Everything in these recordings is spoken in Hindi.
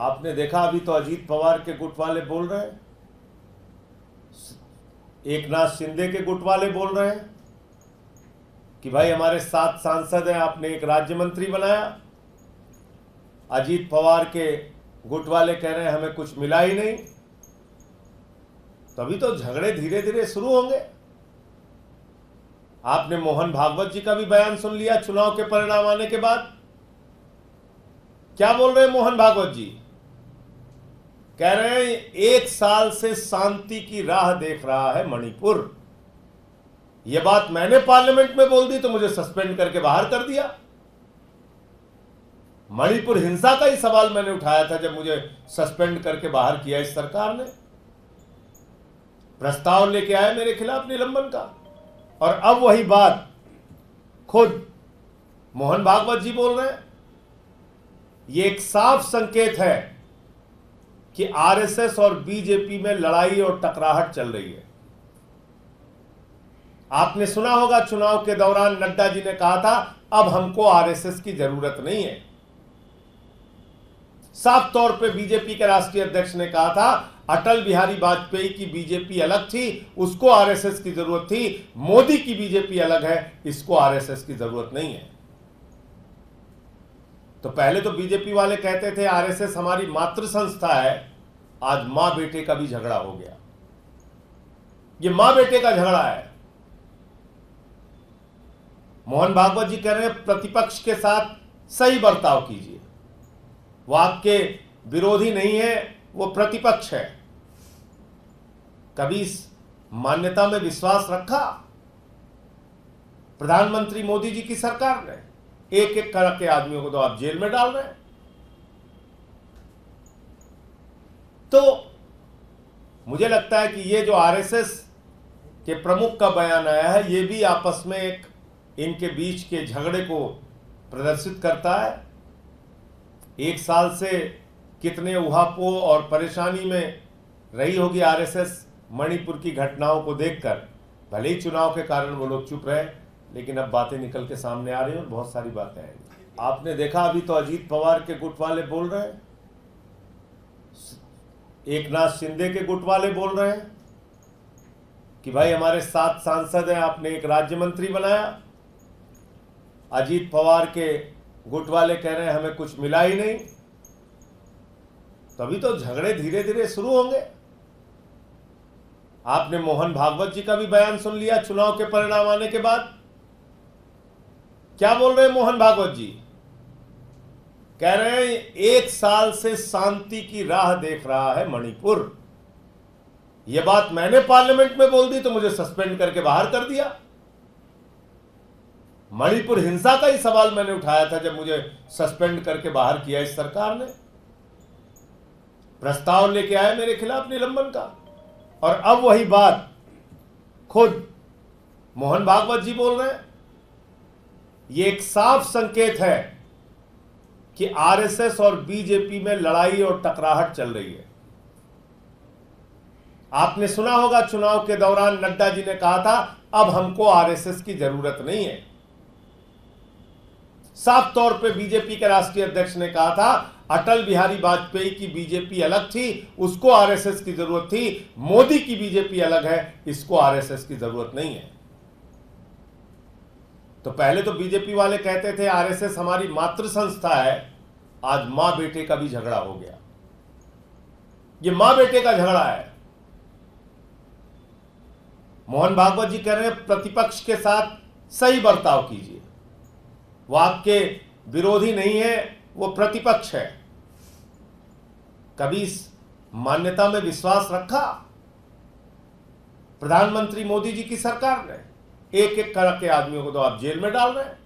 आपने देखा अभी तो अजीत पवार के गुट वाले बोल रहे हैं, एकनाथ शिंदे के गुट वाले बोल रहे हैं कि भाई हमारे 7 सांसद हैं, आपने एक राज्य मंत्री बनाया। अजीत पवार के गुट वाले कह रहे हैं हमें कुछ मिला ही नहीं। तभी तो झगड़े धीरे धीरे शुरू होंगे। आपने मोहन भागवत जी का भी बयान सुन लिया चुनाव के परिणाम आने के बाद। क्या बोल रहे हैं मोहन भागवत जी? कह रहे हैं 1 साल से शांति की राह देख रहा है मणिपुर। यह बात मैंने पार्लियामेंट में बोल दी तो मुझे सस्पेंड करके बाहर कर दिया। मणिपुर हिंसा का ही सवाल मैंने उठाया था जब मुझे सस्पेंड करके बाहर किया इस सरकार ने। प्रस्ताव लेके आए मेरे खिलाफ निलंबन का, और अब वही बात खुद मोहन भागवत जी बोल रहे हैं। यह एक साफ संकेत है कि आरएसएस और बीजेपी में लड़ाई और टकराहट चल रही है। आपने सुना होगा चुनाव के दौरान नड्डा जी ने कहा था अब हमको आरएसएस की जरूरत नहीं है। साफ तौर पे बीजेपी के राष्ट्रीय अध्यक्ष ने कहा था अटल बिहारी वाजपेयी की बीजेपी अलग थी, उसको आरएसएस की जरूरत थी। मोदी की बीजेपी अलग है, इसको आरएसएस की जरूरत नहीं है। तो पहले तो बीजेपी वाले कहते थे आरएसएस हमारी मातृ संस्था है। आज मां बेटे का भी झगड़ा हो गया। ये मां बेटे का झगड़ा है। मोहन भागवत जी कह रहे हैं प्रतिपक्ष के साथ सही बर्ताव कीजिए। वो आपके विरोधी नहीं है, वो प्रतिपक्ष है। कभी इस मान्यता में विश्वास रखा? प्रधानमंत्री मोदी जी की सरकार ने एक एक करके आदमियों को तो आप जेल में डाल रहे हैं। तो मुझे लगता है कि ये जो आरएसएस के प्रमुख का बयान आया है, ये भी आपस में एक इनके बीच के झगड़े को प्रदर्शित करता है। 1 साल से कितने उहापोह और परेशानी में रही होगी आरएसएस मणिपुर की घटनाओं को देखकर। भले ही चुनाव के कारण वो लोग चुप रहे, लेकिन अब बातें निकल के सामने आ रही हैं और बहुत सारी बातें आएंगी। आपने देखा अभी तो अजीत पवार के गुट वाले बोल रहे हैं, एकनाथ शिंदे के गुट वाले बोल रहे हैं कि भाई हमारे 7 सांसद हैं, आपने एक राज्य मंत्री बनाया। अजीत पवार के गुट वाले कह रहे हैं हमें कुछ मिला ही नहीं। तभी तो झगड़े धीरे धीरे शुरू होंगे। आपने मोहन भागवत जी का भी बयान सुन लिया चुनाव के परिणाम आने के बाद। क्या बोल रहे हैं मोहन भागवत जी? कह रहे हैं 1 साल से शांति की राह देख रहा है मणिपुर। यह बात मैंने पार्लियामेंट में बोल दी तो मुझे सस्पेंड करके बाहर कर दिया। मणिपुर हिंसा का ही सवाल मैंने उठाया था जब मुझे सस्पेंड करके बाहर किया इस सरकार ने। प्रस्ताव लेके आए मेरे खिलाफ निलंबन का, और अब वही बात खुद मोहन भागवत जी बोल रहे हैं। यह एक साफ संकेत है कि आरएसएस और बीजेपी में लड़ाई और टकराहट चल रही है। आपने सुना होगा चुनाव के दौरान नड्डा जी ने कहा था अब हमको आरएसएस की जरूरत नहीं है। साफ तौर पे बीजेपी के राष्ट्रीय अध्यक्ष ने कहा था अटल बिहारी वाजपेयी की बीजेपी अलग थी, उसको आरएसएस की जरूरत थी। मोदी की बीजेपी अलग है, इसको आरएसएस की जरूरत नहीं है। तो पहले तो बीजेपी वाले कहते थे आरएसएस हमारी मातृ संस्था है। आज मां बेटे का भी झगड़ा हो गया। ये मां बेटे का झगड़ा है। मोहन भागवत जी कह रहे हैं प्रतिपक्ष के साथ सही बर्ताव कीजिए। वो आपके विरोधी नहीं है, वो प्रतिपक्ष है। कभी इस मान्यता में विश्वास रखा? प्रधानमंत्री मोदी जी की सरकार ने एक एक करके आदमियों को तो आप जेल में डाल रहे हैं।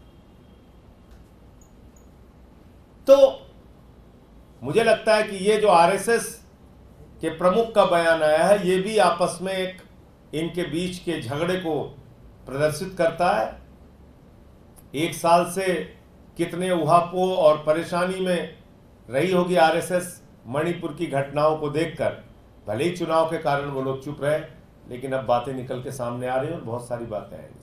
तो मुझे लगता है कि ये जो आरएसएस के प्रमुख का बयान आया है, ये भी आपस में एक इनके बीच के झगड़े को प्रदर्शित करता है। 1 साल से कितने उहापोह और परेशानी में रही होगी आरएसएस मणिपुर की घटनाओं को देखकर। भले ही चुनाव के कारण वो लोग चुप रहे, लेकिन अब बातें निकल के सामने आ रही हैं और बहुत सारी बातें आएंगी।